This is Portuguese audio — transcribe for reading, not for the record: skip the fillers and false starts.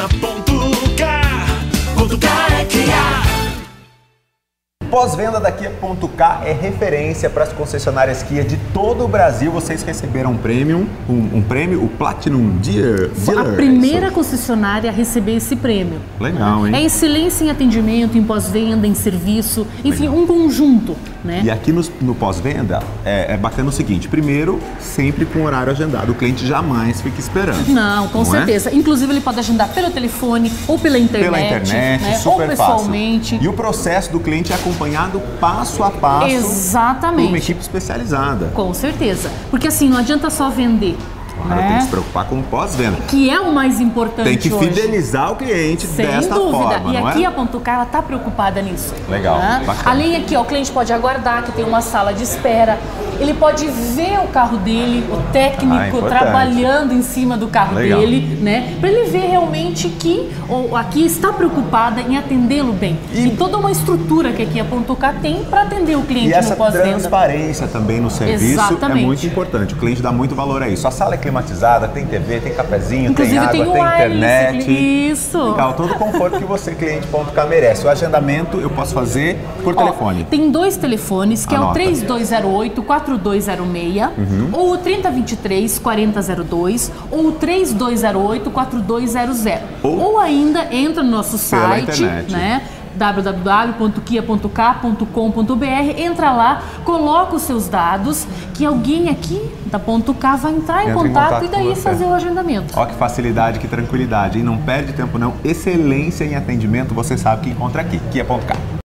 na ponto K. Ponto K é Kia. Pós-venda da Kia.K é referência para as concessionárias Kia de todo o Brasil. Vocês receberam um prêmio, o Platinum Dealer. A primeira concessionária a receber esse prêmio. Legal, hein? É excelência em atendimento, em pós-venda, em serviço, enfim, um conjunto, né? E aqui no pós-venda é bacana o seguinte: primeiro, sempre com horário agendado. O cliente jamais fica esperando. Não, com certeza. Inclusive, ele pode agendar pelo telefone ou pela internet. Pela internet, né? super ou pessoalmente. Fácil. E o processo do cliente é acompanhado passo a passo. Exatamente. Por uma equipe especializada. Com certeza. Porque assim, não adianta só vender. Claro, tem que se preocupar com o pós-venda. Que é o mais importante. Tem que hoje. fidelizar o cliente desta dúvida. forma, E não aqui é? a Ponto K, ela está preocupada nisso. Legal, bacana. Além aqui, ó, o cliente pode aguardar, que tem uma sala de espera. Ele pode ver o carro dele, o técnico trabalhando em cima do carro dele, né? Para ele ver realmente que aqui está preocupada em atendê-lo bem. E toda uma estrutura que aqui a Ponto K tem para atender o cliente no pós-venda. E essa transparência também no serviço é muito importante. O cliente dá muito valor a isso. A sala é climatizada, tem TV, tem cafezinho, inclusive, tem água, tem internet. Isso. Legal, todo o conforto que você, cliente.k, merece. O agendamento eu posso fazer por telefone. Tem dois telefones, que Anota. é o 3208-4206, ou o 3023-4002, ou o 3208-4200. Ou ainda entra no nosso site, né? www.kia.k.com.br, entra lá, coloca os seus dados, que alguém aqui da Ponto K vai entrar em contato e daí fazer o agendamento. Ó, que facilidade, que tranquilidade, hein? Não perde tempo não. Excelência em atendimento, você sabe que encontra aqui, Kia.K.